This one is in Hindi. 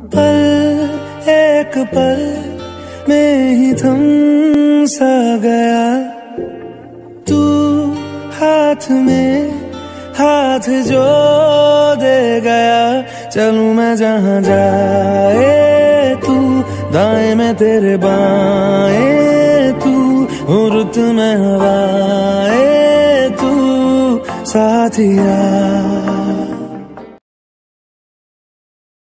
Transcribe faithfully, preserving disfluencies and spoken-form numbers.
पल एक पल में ही थम सा गया, तू हाथ में हाथ जो दे गया। चलूं मैं जहां जाए तू, दाएं में तेरे बाएं तू, हो रुत में हवाएं तू, साथिया।